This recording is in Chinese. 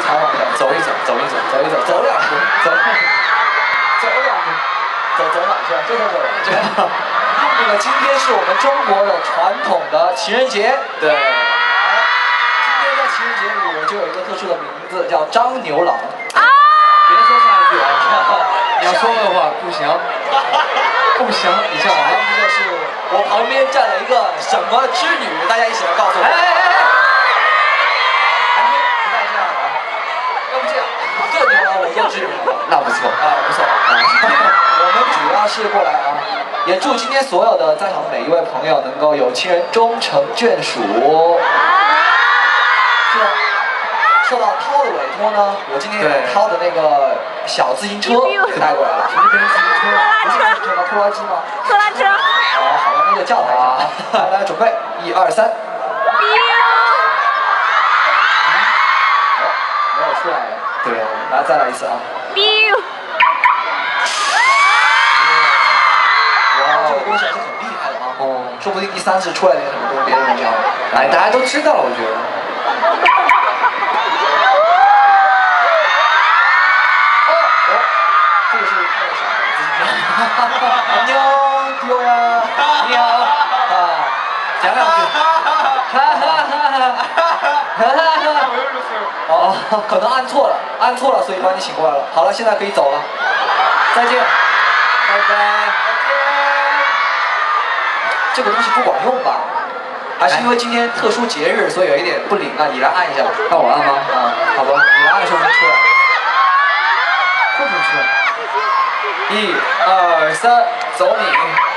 采访一下， 走一走，走一走， 走一走，走两步，走两步，走两步，走哪去？就在这儿。那个今天是我们中国的传统的情人节， 对。 今天在情人节里，我就有一个特殊的名字，叫张牛郎。 别说下一句啊！你要说的话不行，不行，你像下一句就是我旁边站了一个什么织女，大家一起来告诉我。 哎， 不带这样的啊，要不这样，做牛郎我做织女， 那不错啊，不错啊。今天我们主要是过来啊，也祝今天所有的在场每一位朋友能够有情人终成眷属。是的。受到涛的委托呢，我今天有涛的那个小自行车给带过来了。什么自行车？不是自行车吗？拖拉机吗？ 拖拉车。 好了，那就叫他一下啊。来，准备，1、2、3。没有出来。 对， 来再来一次啊。哇，这个东西还是很厉害的啊。哦，说不定第3次出来点什么东西，别的东西啊。 哎，大家都知道，我觉得。 这个是太小了，自行车。안녕，丢呀，你好啊， 讲两句。 哦，可能按错了，所以把你请过来了。好了，现在可以走了，再见，拜拜。这个东西不管用吧？还是因为今天特殊节日，所以有一点不灵啊？你来按一下吧。 让我按吗？ 啊，好吧，你来按的时候能出来。 不出去。 1、2、3，走你。